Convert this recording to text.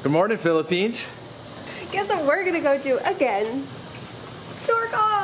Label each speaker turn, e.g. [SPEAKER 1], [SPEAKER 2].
[SPEAKER 1] Good morning, Philippines.
[SPEAKER 2] Guess what we're gonna go do again? Snorkel!